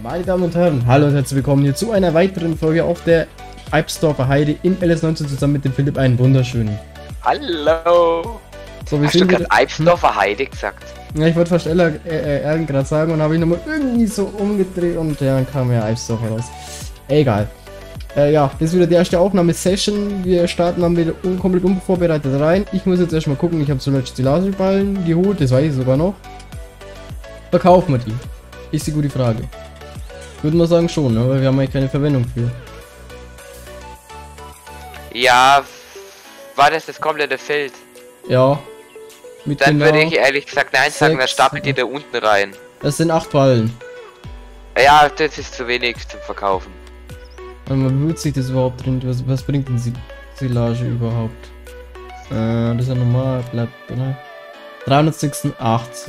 Meine Damen und Herren, hallo und herzlich willkommen hier zu einer weiteren Folge auf der Eibsdorfer Heide in LS19 zusammen mit dem Philipp. Einen wunderschönen. Hallo! So, wir Hast du sind gerade Eibsdorfer Heide gesagt? Ja, ich wollte fast Erlen gerade sagen und habe ich nochmal irgendwie so umgedreht und dann kam ja Eibsdorfer raus. Egal. Ja, das ist wieder die erste Aufnahmesession. Wir starten dann wieder komplett unvorbereitet rein. Ich muss jetzt erstmal gucken, ich habe zuletzt die Laserballen geholt, das weiß ich sogar noch. Verkaufen wir die? Ist die gute Frage. Würde man sagen schon, ne? Weil wir haben eigentlich keine Verwendung für. Ja, war das komplette Feld? Ja. Mit Dann genau würde ich ehrlich gesagt nein sagen, dann stapelt die da unten rein. Das sind 8 Ballen. Ja, das ist zu wenig zum Verkaufen. Man wird sich das überhaupt drin? Was bringt denn Silage überhaupt? Das ist ja normal, bleibt, oder? 386.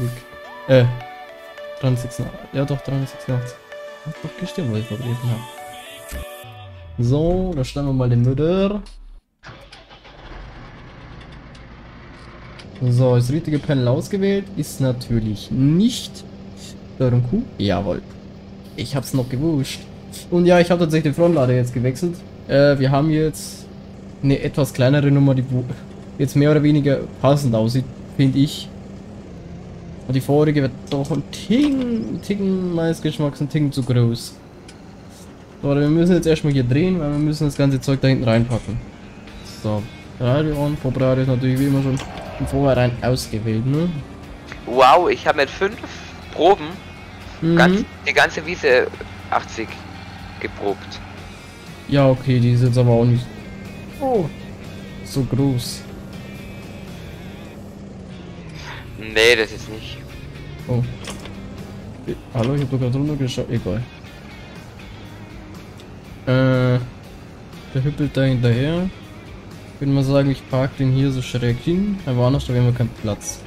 386. Ja doch, 386. Hat doch gestimmt, was ich vergessen habe. So, da stellen wir mal den Mütter. So, ist das richtige Panel ausgewählt? Ist natürlich nicht. Steuerung Q? Jawohl. Ich hab's noch gewusst. Und ja, ich habe tatsächlich den Frontlader jetzt gewechselt. Wir haben jetzt eine etwas kleinere Nummer, die jetzt mehr oder weniger passend aussieht, finde ich. Und die vorige wird doch ein Ticken meines Geschmacks ein Ticken zu groß. So, wir müssen jetzt erstmal hier drehen, weil wir müssen das ganze Zeug da hinten reinpacken. So, Radio on, Popradio ist natürlich wie immer schon im Vorhinein ausgewählt, ne? Wow, ich habe mit 5 Proben die ganze Wiese 80 geprobt. Ja, okay, die ist jetzt aber auch nicht so groß. Nee, das ist nicht. Oh. Hallo, ich hab doch gerade runtergeschaut. Egal. Der hüppelt da hinterher. Ich würde mal sagen, ich parke den hier so schräg hin. Aber anders, da haben wir keinen Platz.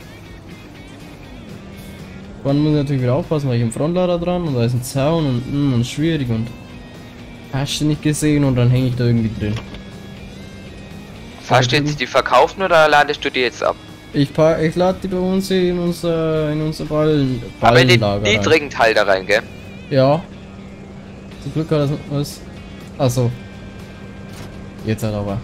Dann muss ich natürlich wieder aufpassen, weil ich im Frontlader dran und da ist ein Zaun und schwierig und hast du nicht gesehen und dann hänge ich da irgendwie drin. Hast du jetzt die verkaufen oder ladest du die jetzt ab? Ich lade die bei uns in unser Ballenlager. Aber in den niedrigen Teil da rein, gell? Ja. Zum Glück hat das was. Achso. Jetzt halt aber.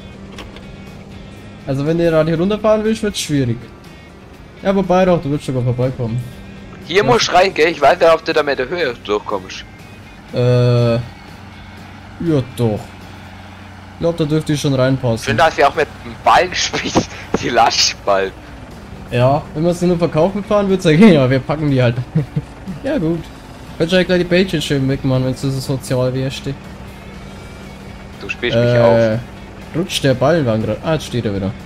Also wenn du gerade hier runterfahren willst, wird es schwierig. Ja, wobei doch, du willst sogar vorbeikommen. Hier musst du rein, gell? Ich weiß ja, ob du da mit der Höhe durchkommst. Ja doch. Ich glaube, da dürfte ich schon reinpassen. Schön, dass ihr auch mit dem Ballen spielt. Die Lastball. Ja, wenn wir es nur verkaufen fahren, wird es ja gehen, aber wir packen die halt. Ja gut. Kannst du ja gleich die Bällchen schön wegmachen, wenn es so sozial wärst. Du spielst mich auf. Rutscht der Ballenwagen gerade. Ah, jetzt steht er wieder.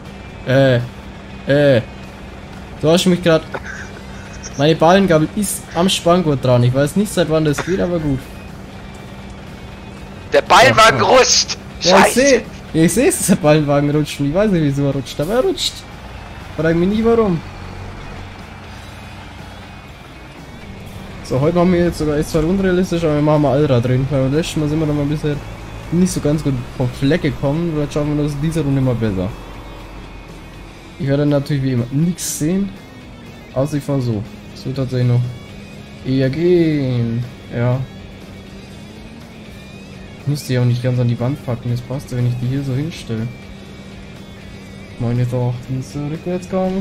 Du hast mich gerade. Meine Ballengabel ist am Spanngurt dran. Ich weiß nicht, seit wann das geht, aber gut. Der Ballenwagen rutscht! Ja, Scheiße! ich sehe es, der Ballenwagen rutscht. Ich weiß nicht, wieso er rutscht, aber er rutscht. Frag mich nicht warum. So, heute machen wir jetzt sogar, ist zwar unrealistisch, aber wir machen mal Allrad drin. Weil beim letzten Mal sind wir dann mal bisher nicht so ganz gut vom Fleck gekommen. Vielleicht schauen wir das in dieser Runde mal besser. Ich werde natürlich wie immer nichts sehen. Außer ich fahre so. So tatsächlich noch eher gehen. Ja. Ich müsste ja auch nicht ganz an die Wand packen. Das passt ja, wenn ich die hier so hinstelle. Meine Tochter ist Rückwärtsgang.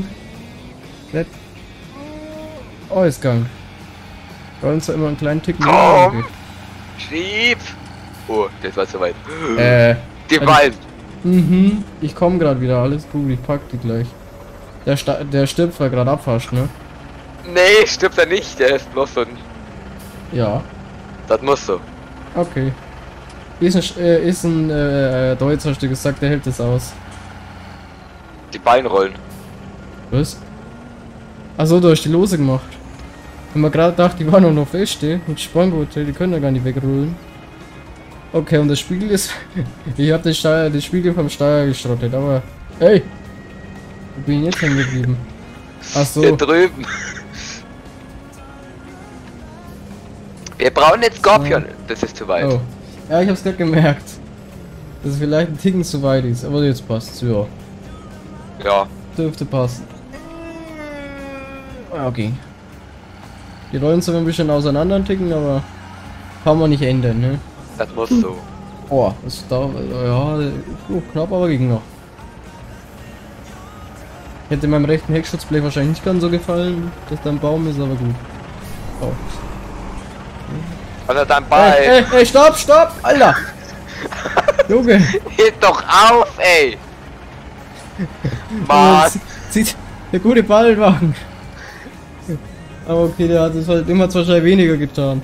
Ausgang. Bei uns immer einen kleinen Ticken. Komm! Schieb! Oh, das war zu weit. Die Ballen! Ich komme gerade wieder. Alles gut, ich pack die gleich. Der stirbt, weil gerade abfasst, ne? Nee, stirbt er nicht. Der ist bloß so ein... Ja. Das muss so. Okay. Ist ein Deutscher, hast du gesagt, der hält das aus. Die Ballen rollen. Was? Achso, du hast die Lose gemacht. Wenn man gerade dachte, die waren noch fest, mit Spanngurt, die können ja gar nicht wegrollen. Okay, und das Spiegel ist... ich habe den Spiegel vom Steuer geschrottet, aber... Ey! Wo bin ich jetzt hängen geblieben? Achso. Hier drüben. Wir brauchen jetzt Skorpion. Das ist zu weit. Oh. Ja, ich hab's gerade gemerkt. Dass es vielleicht ein Ticken zu weit ist, aber jetzt passt's, ja. Ja. Dürfte passen. Okay. Die rollen zwar ein bisschen auseinander ticken, aber kann man nicht ändern, ne? Das muss so. Oh, das da, ja, knapp, aber ging noch. Hätte meinem rechten Heckschutzblech wahrscheinlich nicht ganz so gefallen, dass da ein Baum ist, aber gut. Oh. Oder dein Ball. Ey, stopp, stopp, Alter! Junge! Hebt doch auf, ey! Mann! Zieht der gute Ballwagen. Aber okay, der hat es halt immer wahrscheinlich weniger getan.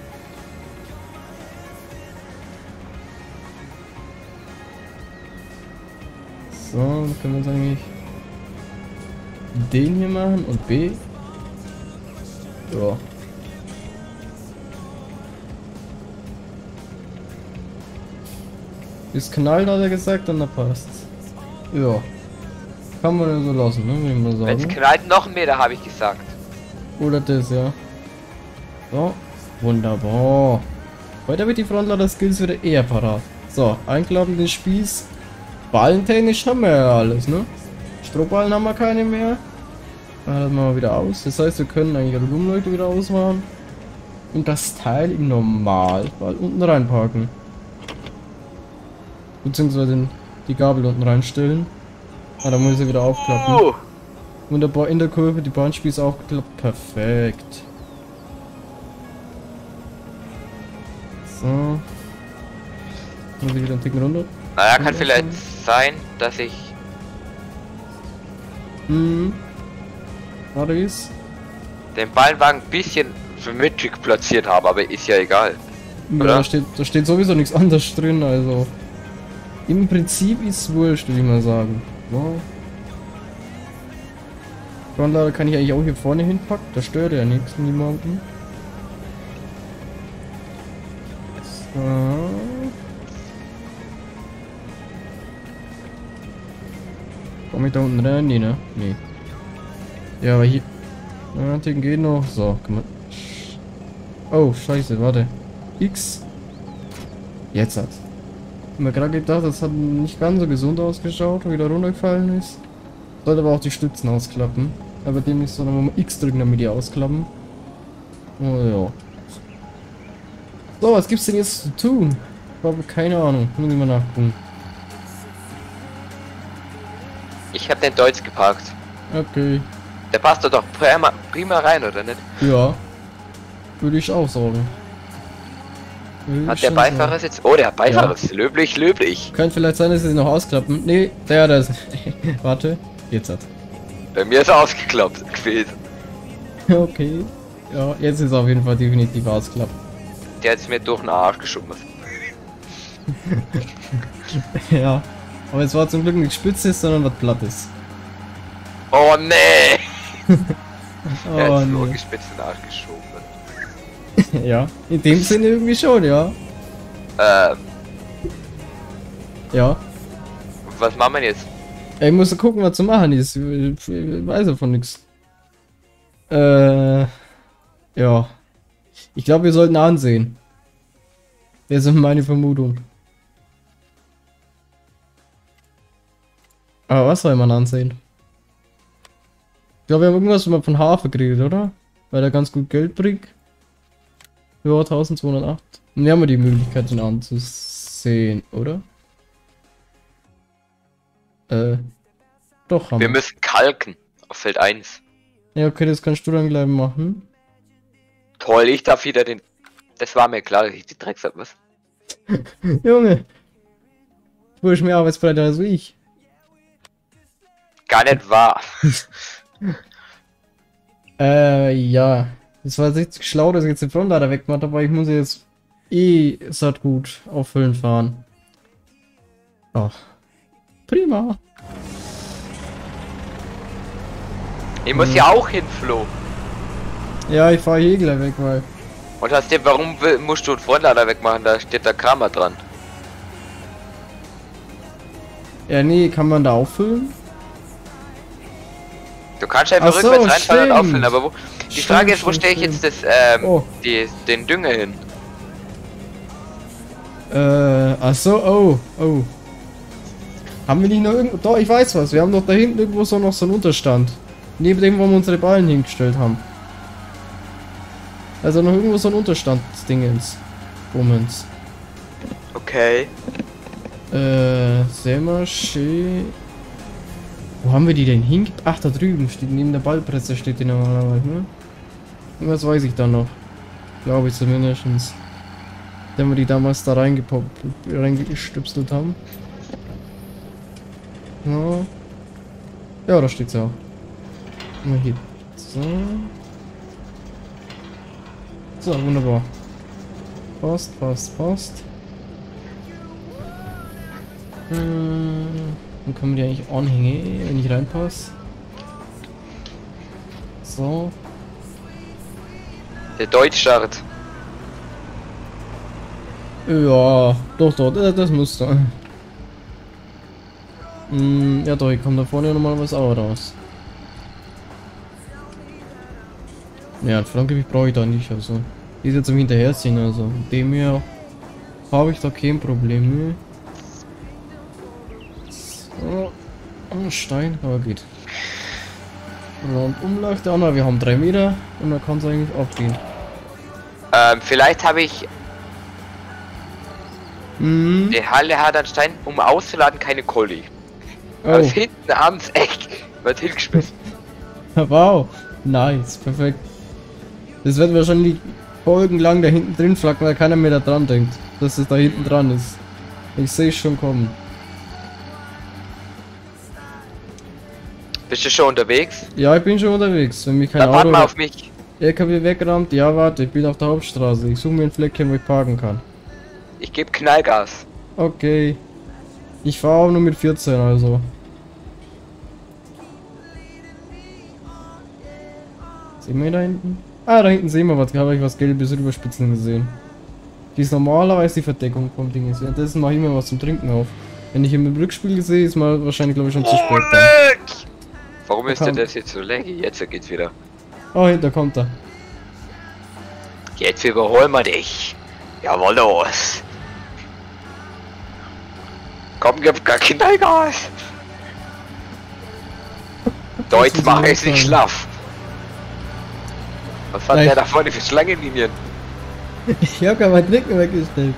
So, dann können wir jetzt eigentlich den hier machen und B. Ja. Ist knallt, hat er gesagt, dann passt. Ja. Kann man ja so lassen, ne, würde ich mal sagen. Wenn's knallt, noch einen Meter, habe ich gesagt. Oder das, ja. So, wunderbar. Heute wird die Frontlader-Skills wieder eher parat. So, einklappen den Spieß. Ballentechnisch haben wir ja alles, ne? Strohballen haben wir keine mehr. Das machen wir wieder aus. Das heißt, wir können eigentlich die Lumleuchte wieder ausmachen. Und das Teil im Normalfall unten reinparken. Beziehungsweise die Gabel unten reinstellen. Ah, dann muss ich sie wieder aufklappen. Wunderbar, in der Kurve die Bahnspieße aufgeklappt. Perfekt. So. Muss ich wieder einen Ticken runter. Naja, kann vielleicht sein, dass ich... Warte, ist? den Ballwagen ein bisschen für mittig platziert habe, aber ist ja egal. Ja, da steht sowieso nichts anderes drin, also... Im Prinzip ist es wurscht, würde ich mal sagen. Wow. Frontlader kann ich eigentlich auch hier vorne hinpacken, da stört ja nichts, niemanden. So. Komm ich da unten rein? Nee, ne? Nee. Ja, aber hier... Ja, den geht noch. So, komm mal. Oh, scheiße, warte. X. Jetzt hat. Ich hab mir gerade gedacht, das hat nicht ganz so gesund ausgeschaut, wie der runtergefallen ist. Sollte aber auch die Stützen ausklappen. Aber dem nicht so, dann muss man X drücken, damit die ausklappen. Oh ja. So, was gibt's denn jetzt zu tun? Ich habe keine Ahnung. Muss ich mal nachgucken. Ich habe den Deutsch geparkt. Okay. Der passt doch prima rein, oder nicht? Ja. Würde ich auch sagen. Hat der Beifahrer jetzt... Oh, der Beifahrer ist löblich, löblich. Könnte vielleicht sein, dass sie noch ausklappen. Nee, der ist... Warte. Jetzt hat. Bei mir ist er ausgeklappt gewesen. Okay. Ja, jetzt ist er auf jeden Fall definitiv ausgeklappt. Der hat es mir durch den Arsch geschoben. Ja. Aber es war zum Glück nicht Spitzes, sondern was Plattes. Oh nee! Er Oh hat nur nee. gespitzt in den Arsch geschoben. Ja, in dem Sinne irgendwie schon, ja. Ja. Was machen wir jetzt? Ich muss gucken, was zu machen ist. Ich weiß davon nichts. Ja. Ich glaube, wir sollten ansehen. Das ist meine Vermutung. Aber was soll man ansehen? Ich glaube, wir haben irgendwas mal von Hafer geredet, oder? Weil er ganz gut Geld bringt. Ja, 1208. Und wir haben ja die Möglichkeit, ihn anzusehen, oder? Doch, haben Wir müssen kalken auf Feld 1. Ja, okay, das kannst du dann gleich machen. Toll, ich darf wieder den... Das war mir klar, dass ich die Drecks hab, was? Junge! Du bist mehr arbeitsbereiter als ich. Gar nicht wahr. Ja. Das war richtig schlau, dass ich jetzt den Frontlader wegmache, aber ich muss jetzt satt gut auffüllen fahren. Ach. Prima. Ich muss ja auch hin, Flo. Ja, ich fahre hier gleich weg, weil... Und hast dir, warum musst du den Frontlader wegmachen? Da steht der Kramer dran. Ja, nee, kann man da auffüllen? Du kannst einfach Ach so, rückwärts reinfahren und stimmt. auffüllen, aber wo... Die Frage ist, wo stelle ich jetzt das, den Dünger hin? Ach so, oh. Haben wir nicht noch irgendwo... Doch, ich weiß was. Wir haben doch da hinten irgendwo so noch so einen Unterstand. Neben dem, wo wir unsere Ballen hingestellt haben. Also noch irgendwo so ein Unterstandsdingens. Bummens. Okay. Sämaschee. Wo haben wir die denn hinge... Ach, da drüben steht, neben der Ballpresse steht die normalerweise, ne? Irgendwas weiß ich da noch. Glaube ich zumindest. Wenn wir die damals da reingestüpselt haben. Ja. Ja, da steht's auch. Mal hier. So. So, wunderbar. Passt. Dann können wir die eigentlich anhängen, wenn ich reinpasse. So. Der Deutschstart. Ja, doch, das muss sein. Ja doch, ich komme da vorne nochmal was auch raus. Ja, Flanke brauche ich da nicht, also. Die ist jetzt im Hinterherziehen, also. Dem hier habe ich da kein Problem mehr. So. Oh, Stein, aber geht. Und Umlachte, aber wir haben 3 Meter und dann kann es eigentlich abgehen. Vielleicht habe ich... Die Halle hat anscheinend, um auszuladen, keine Kolli. Oh. Aber hinten abends echt wird hingeschmissen. Wow, nice, perfekt. Das wird wahrscheinlich folgenlang da hinten drin flacken, weil keiner mehr da dran denkt, dass es da hinten dran ist. Ich sehe es schon kommen. Bist du schon unterwegs? Ja, ich bin schon unterwegs. Wenn mich kein Dann warte Auto mal oder auf mich. LKW wegrammt, ja warte, ich bin auf der Hauptstraße. Ich suche mir ein Fleckchen, wo ich parken kann. Ich gebe Knallgas. Okay. Ich fahre auch nur mit 14, also. Sehen wir da hinten? Ah, da hinten sehen wir was. Da habe ich was Gelbes rüberspitzen gesehen. Die ist normalerweise die Verdeckung vom Ding. Währenddessen mache ich mir was zum Trinken auf. Wenn ich im Rückspiegel sehe, ist mal wahrscheinlich, glaube ich, schon zu spät. Warum ist denn das jetzt so laggy? Jetzt geht's wieder. Oh, hinter kommt er. Jetzt überholen wir dich. Jawohl, los. Komm, gib gar Knallgas. Deutsch mache ich nicht schlaff. Was hat der da vorne für Schlangenlinien? Ich habe gerade meinen Trinken weggestellt.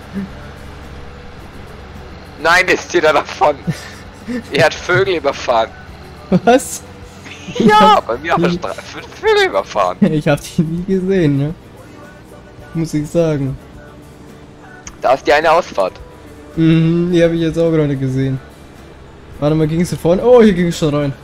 Nein, ist hier da davon. Er hat Vögel überfahren. Was? Ja, bei mir auf der Straße 5 Vögel überfahren. Ich habe die nie gesehen, ne? Muss ich sagen. Da ist die eine Ausfahrt. Mhm, die habe ich jetzt auch gerade gesehen. Warte mal, ging es hier vorne? Oh, hier ging es schon rein.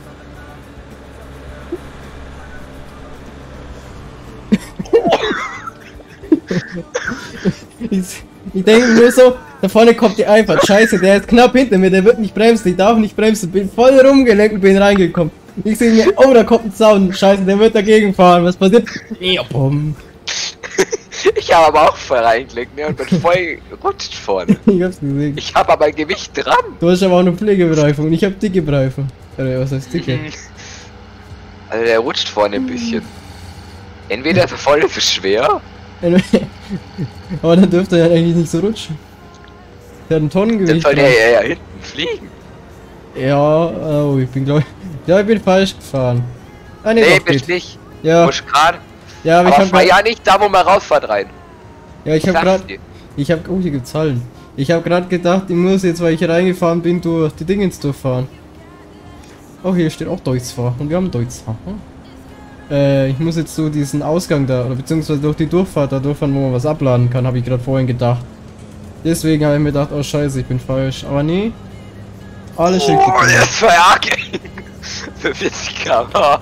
Ich denke mir so, da vorne kommt die Einfahrt. Scheiße, der ist knapp hinter mir, der wird nicht bremsen, ich darf nicht bremsen. Bin voll rumgelenkt und bin reingekommen. Ich sehe mir, oh, da kommt ein Zaun. Scheiße, der wird dagegen fahren. Was passiert? Ja, bumm. Ich habe aber auch voll reingelegt, ne, und bin voll gerutscht vorne. Ich hab's gesehen. Ich habe aber ein Gewicht dran. Du hast aber auch eine Pflegebereifung und ich habe dicke Bereifung. Was heißt dicke? Also der rutscht vorne ein bisschen. Entweder ist er voll für schwer. Aber dann dürfte er eigentlich nicht so rutschen. Der hat ein Tonnengewicht. Dann soll der ja hinten fliegen. Ja, oh, ich bin glaube ich. Ja, ich bin falsch gefahren. Ah, nee, bist nicht. Ja. Muss gerade. Ja, aber ich hab fahr ja nicht da, wo man rausfahrt rein. Ja, ich habe gerade. Oh, hier gibt's Hallen. Ich habe gerade gedacht, ich muss jetzt, weil ich hier reingefahren bin, durch die Dingens durchfahren. Oh, hier steht auch Deutschfahr. Und wir haben Deutschfahr. Ich muss jetzt so diesen Ausgang da, oder beziehungsweise durch die Durchfahrt da durchfahren, wo man was abladen kann, habe ich gerade vorhin gedacht. Deswegen habe ich mir gedacht, oh scheiße, ich bin falsch. Aber nee. Alles schick. Oh, der ist voll arg. Für 40 km/h.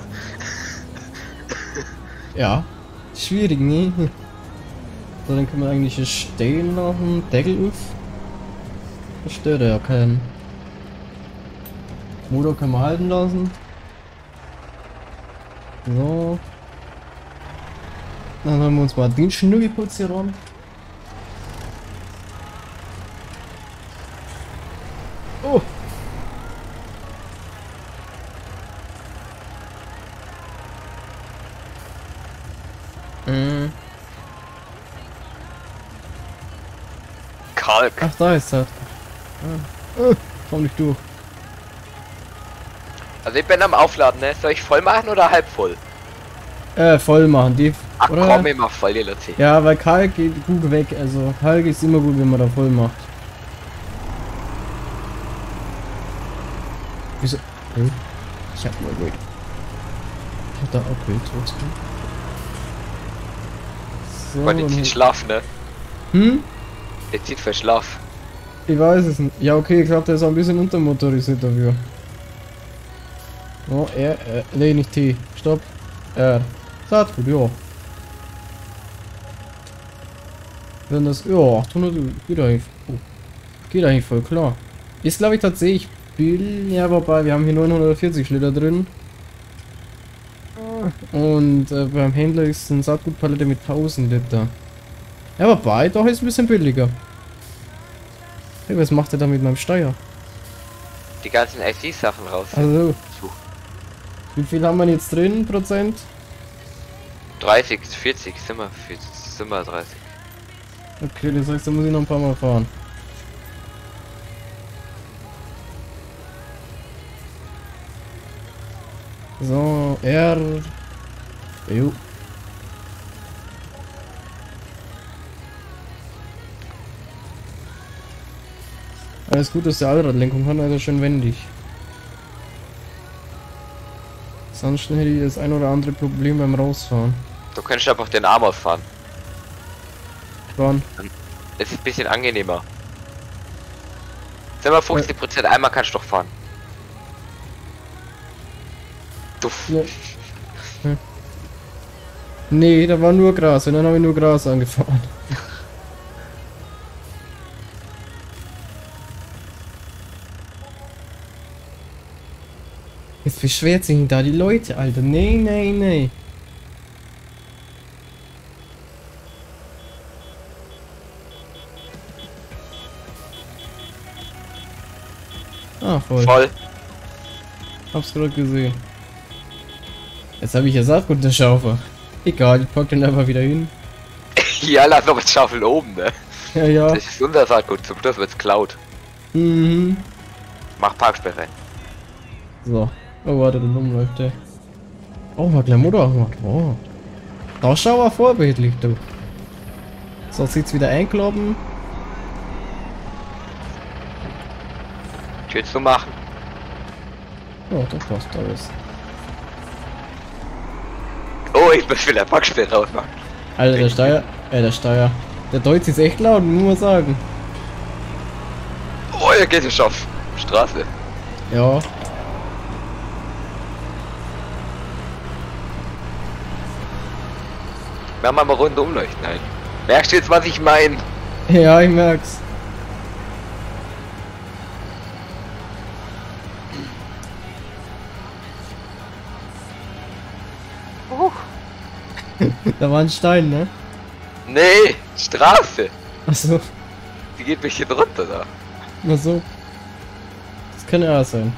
Ja. Schwierig, ne? So, dann können wir eigentlich hier stehen lassen. Deckel auf. Das stört ja keinen. Motor können wir halten lassen. So. Dann haben wir uns mal den Schnuggelputz hier ran. Oh! Kalk. Ach, da ist das. Komm nicht durch. Also ich bin am Aufladen, ne? Soll ich voll machen oder halb voll? Voll machen, die. Ach oder? komm, immer voll, die Luzi. Ja, weil Kalk geht gut weg. Also Kalk ist immer gut, wenn man da voll macht. Wieso? Hm? Ich hab mal Bild. Ich hab da auch Bild trotzdem. So, Weil die zieht Schlaf, ne? hm? Der zieht für Schlaf. Ich weiß es nicht. Ja, okay, ich glaube, der ist auch ein bisschen untermotorisiert dafür. Oh, nee, nicht T. Stopp. R. Saatgut, ja. Wenn das, ja, 800, geht eigentlich, geht eigentlich voll klar. Ist, glaube ich, tatsächlich billig, ja, wobei, wir haben hier 940 Liter drin. Und beim Händler ist eine Saatgutpalette mit 1000 Liter. Ja, wobei, doch ist ein bisschen billiger. Hey, was macht er da mit meinem Steuer? Die ganzen IT-Sachen raus. Also, wie viel haben wir jetzt drin, Prozent? 30, 40, sind wir 30. Okay, das heißt, da muss ich noch ein paar Mal fahren. So, R. Jo. Alles gut, dass der Allradlenkung hat, also schön wendig. Sonst hätte ich das ein oder andere Problem beim Rausfahren. Du könntest einfach den Arm ausfahren. Wann? Das ist ein bisschen angenehmer. Sag mal 50%, einmal kannst du doch fahren. Duff. Ja. Hm. Nee, da war nur Gras und dann habe ich nur Gras angefahren. Jetzt beschwert sich da die Leute, Alter. Nee, nee, nee. Ah, voll. Voll. Hab's gerade gesehen. Jetzt habe ich ja Saatgut in der Schaufel. Egal, ich pack den einfach wieder hin. Ja, lass noch das Schaufel oben, ne? Ja, ja. Das ist unser Saatgut, zum Schluss wird's klaut. Mhm. Mach Parksperre. So. Oh, warte, da läuft der. Oh, mal gleich Motor gemacht. Oh. Da schau mal vorbildlich, du. So, jetzt wieder einkloppen. Was willst du machen? Oh, das passt alles. Oh, ich muss wieder Parksperre rausmachen. Alter, der Steuer. Der Deutsch ist echt laut, muss man sagen. Oh, er geht es auf Straße. Ja. Wir haben mal Runde umleuchten ein. Merkst du jetzt, was ich meine? Ja, ich merk's. Da war ein Stein, ne? Nee, Straße. Achso, Die geht mich hier drunter da. na so. Das kann ja auch sein.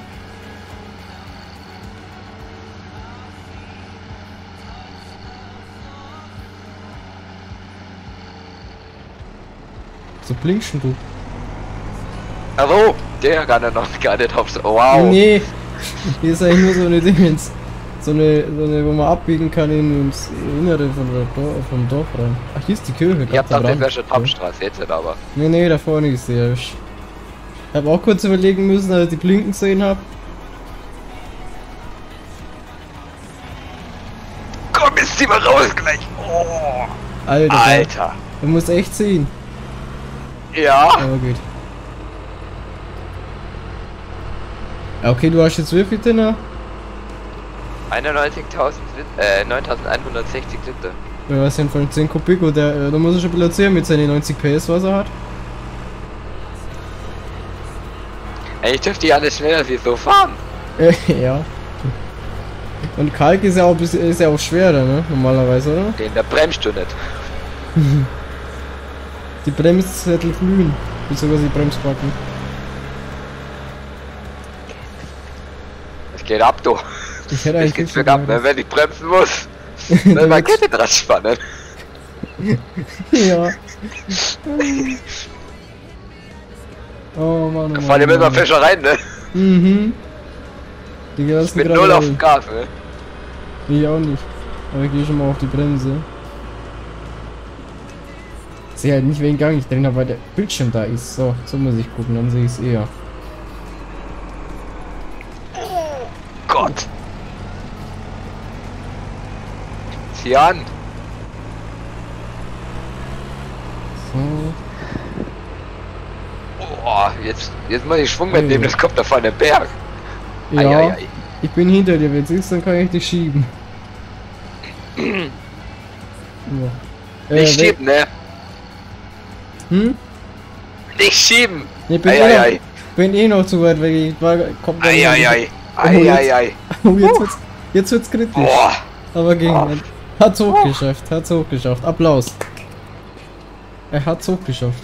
So blinkst du. Also, der kann ja noch gar nicht aufs. Wow. Nee, hier ist eigentlich nur so eine Dingens. So eine, wo man abbiegen kann ins Innere vom Dorf rein. Ach, hier ist die Kirche. Ich hab gedacht, das wäre schon Hauptstraße, jetzt nicht aber. Nee, da vorne ist der. Ich habe auch kurz überlegen müssen, als ich die Blinken gesehen habe. Komm, jetzt zieh mal raus gleich. Oh. Alter. Alter. Du musst echt ziehen. Ja. Aber geht. Ja, okay, du hast jetzt wie viel drin? 9160 Liter. Ja, was denn von 10 Kubik? Da muss er schon bilanzieren mit seinen 90 PS, was er hat. Eigentlich dürfte die alle schneller wie so fahren. Ja. Und Kalk ist ja auch, ist ja auch schwerer, ne? Normalerweise, oder? Den der bremst du nicht. Die Bremszettel glühen. Beziehungsweise die Bremsbacken. Es geht ab, du. Ich hätte Das eigentlich geht's bergab, ne? Wenn ich bremsen muss, dann mal Kette dran spannen. Ja. Oh Mann. Da fahren die mit der Fischer rein, ne? Mhm. Die Ich bin null auf dem Gas, ne? Ich auch nicht. Aber ich gehe schon mal auf die Bremse. Ich sehe halt nicht, welchen Gang ich drin habe, weil der Bildschirm da ist. So, so muss ich gucken, dann sehe ich es eher. Gott! Zieh an! So. Oh, jetzt muss ich Schwung mitnehmen, das kommt da von dem Berg. Ja, Ei, ei, ei. ich bin hinter dir, wenn du siehst, dann kann ich dich schieben. Ja. Nicht schieben, ne? Hm? Nicht schieben! Ich Ei, bin eh noch zu weit weg. Ich war, kommt ei, ei, ei. Oh, Ei, ei, ei. Oh, jetzt wird's kritisch. Boah! Aber ging. Oh. Hat's hochgeschafft, hat's hochgeschafft. Applaus. Er hat's hochgeschafft.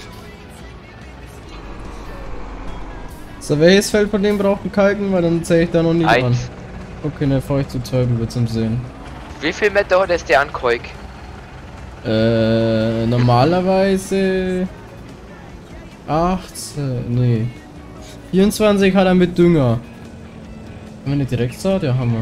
So, welches Feld von dem braucht einen Kalken? Weil dann zähle ich da noch nicht an. Eins. Okay, dann fahre ich zu Teufel zum Sehen. Wie viel Meter hat es der Ankeuk? Normalerweise 18, nee. 24 hat er mit Dünger. Haben wir eine Direktsaat? Ja, haben wir,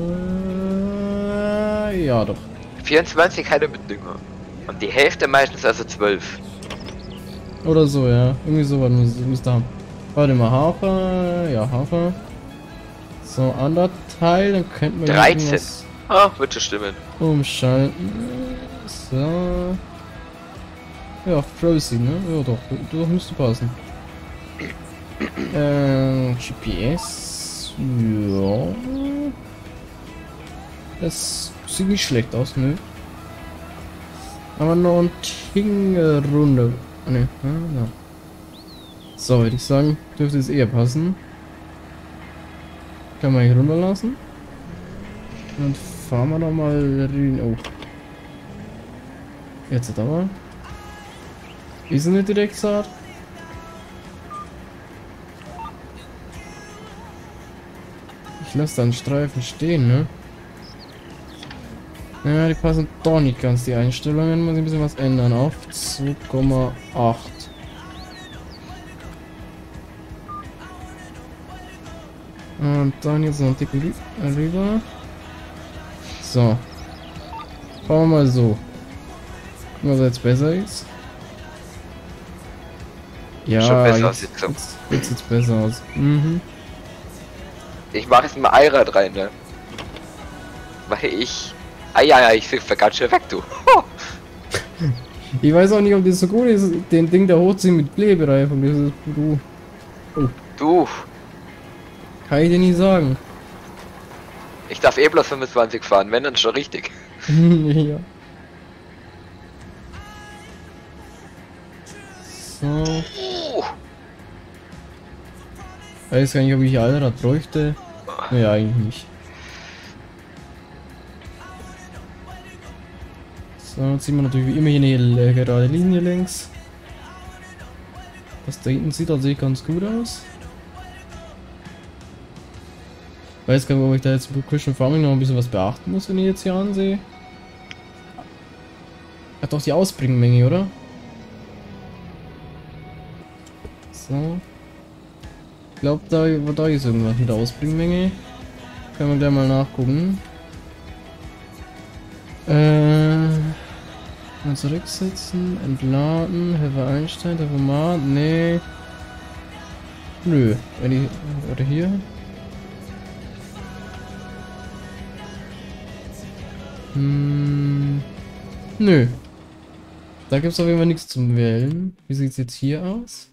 ne? Ja, doch. 24 hat er mit Dünger. Und die Hälfte meistens also 12. Oder so, ja. Irgendwie sowas müsste haben. Warte mal, Hafer. Ja, Hafer. So, anderer Teil, dann könnten wir 13. irgendwas Ah, wird schon stimmen. umschalten. So. Ja, Frozen, ne? Ja, doch. Doch, müsste passen. GPS. Ja. Das sieht nicht schlecht aus, ne? Aber noch ein Ting runter. Ne, ja. So, würde ich sagen, dürfte es eher passen. Kann man hier runterlassen. Dann fahren wir noch mal rein. Oh. Jetzt aber. Ist eine Direktsaat? Ich lasse da einen Streifen stehen, ne? Ja, die passen doch nicht ganz, die Einstellungen. Muss ich ein bisschen was ändern. Auf 2,8. Und dann jetzt noch einen Ticken rüber. So. Fahren wir mal so. Gucken, was jetzt besser ist. Ja, Schon besser jetzt sieht's besser aus. Mhm. Ich mache jetzt mal Eirad rein, ne? Weil ich... Eieiei, ich flieg ganz schön weg, du. Ich weiß auch nicht, ob das so gut ist, den Ding da hochziehen mit Klebereifung. Das ist du. Oh. Du. Kann ich dir nicht sagen. Ich darf eh bloß 25 fahren, wenn dann schon richtig. Ja. So. Ich weiß gar nicht, ob ich hier Allrad bräuchte. Naja, eigentlich nicht. So, jetzt ziehen wir natürlich wie immer hier eine gerade Linie längs. Das da hinten sieht tatsächlich ganz gut aus. Ich weiß gar nicht, ob ich da jetzt bei Christian Farming noch ein bisschen was beachten muss, wenn ich jetzt hier ansehe. Hat doch die Ausbringmenge, oder? So. Ich glaube, da ist irgendwas mit der Ausbringmenge. Können wir gleich mal nachgucken. Mal zurücksetzen, entladen, Hefe Einstein, Tempomat, nee. Nö, wenn ich, oder hier. Nö. Da gibt es auf jeden Fall nichts zum Wählen. Wie sieht es jetzt hier aus?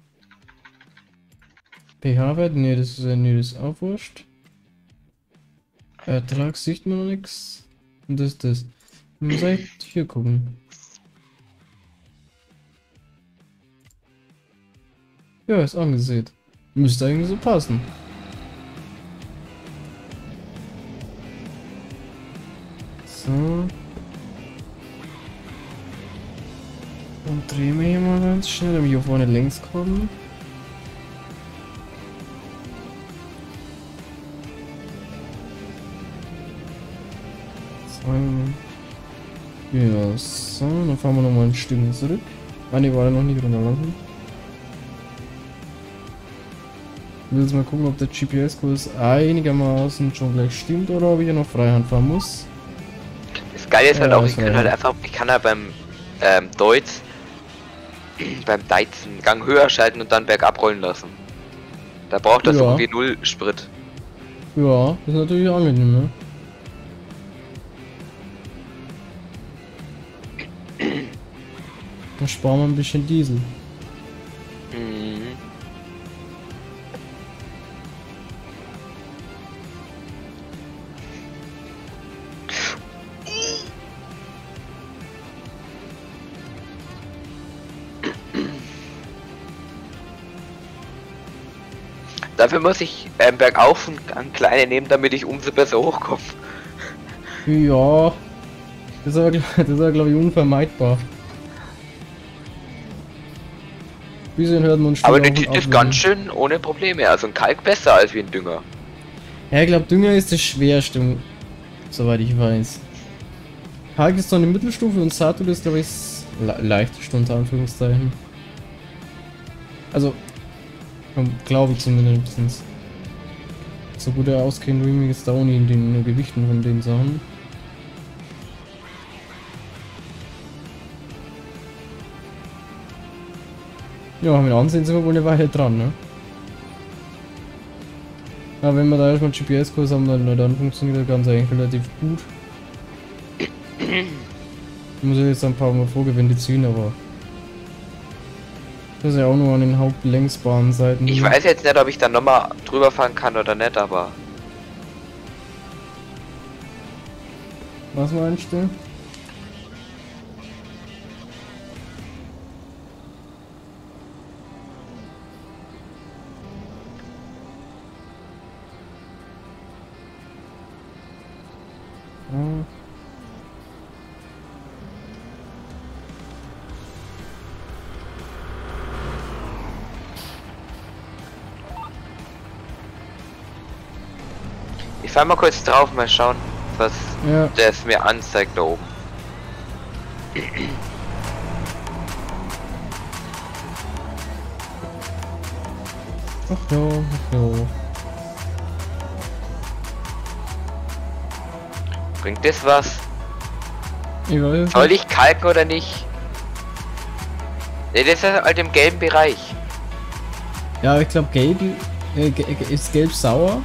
pH-Wert? Nee, das ist auch wurscht. Ertrag sieht man noch nichts. Und das ist das. Ich muss eigentlich hier gucken. Ja, ist angesehen. Müsste eigentlich so passen. So. Und drehen wir hier mal ganz schnell, damit wir hier vorne längs kommen. Ja, so, dann fahren wir nochmal ein Stück zurück. Ah, ne, war er noch nicht runterlassen. Ich will jetzt mal gucken, ob der GPS-Kurs einigermaßen schon gleich stimmt oder ob ich ja noch Freihand fahren muss. Das Geile ist halt Ja, auch, ist ich kann halt beim Deutz, beim Deizen Gang höher schalten und dann bergab rollen lassen. Da braucht das Ja. irgendwie 0 Sprit. Ja, ist natürlich angenehm, ne? Dann sparen wir ein bisschen Diesel. Mhm. Dafür muss ich bergauf einen kleinen nehmen, damit ich umso besser hochkomme. Ja, das ist aber glaube ich unvermeidbar. Bisschen hört man schon. Aber der Typ ist ganz schön ohne Probleme. Also ein Kalk besser als wie ein Dünger. Ja, ich glaube Dünger ist das Schwerste, soweit ich weiß. Kalk ist so eine Mittelstufe und Satul ist glaube ich leichteste unter Anführungszeichen. Also, glaube ich zumindest. So gut er auskennt wie mir ist da auch nicht in den Gewichten von den Sachen. Ja, mit Ansehen sind wir wohl eine Weile dran, ne? Aber wenn wir da erstmal GPS-Kurs haben, dann funktioniert das Ganze eigentlich relativ gut. Ich muss ja jetzt ein paar Mal Vorgewinde ziehen, aber das ist ja auch nur an den Hauptlängsbahnseiten. Ich weiß jetzt nicht, ob ich dann nochmal drüber fahren kann oder nicht, aber... Was meinst du? Ja. Ich fahr mal kurz drauf, mal schauen, was das mir anzeigt da oben. Ach ja, ach ja. Bringt das was? Ich weiß. Soll ich kalken oder nicht? Ne, das ist halt im gelben Bereich. Ja, ich glaube gelb ist gelb sauer.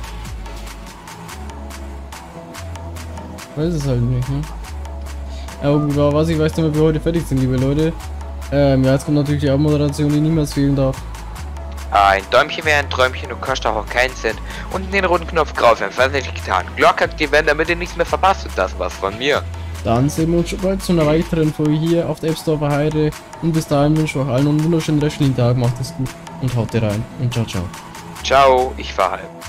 Weiß es halt nicht, ne? Aber gut, aber was ich weiß, damit wir heute fertig sind, liebe Leute. Ja, jetzt kommt natürlich die Abmoderation, die niemals fehlen darf. Ein Däumchen wäre ein Träumchen und kostet auch keinen Cent. Unten den roten Knopf drauf, falls nicht getan. Glocke aktivieren, damit ihr nichts mehr verpasst. Und das war's von mir. Dann sehen wir uns schon bald zu einer weiteren Folge hier auf der Appstorfer Heide. Und bis dahin wünsche ich euch allen einen wunderschönen restlichen Tag. Macht es gut und haut rein. Und ciao, ciao. Ciao, ich fahr halb.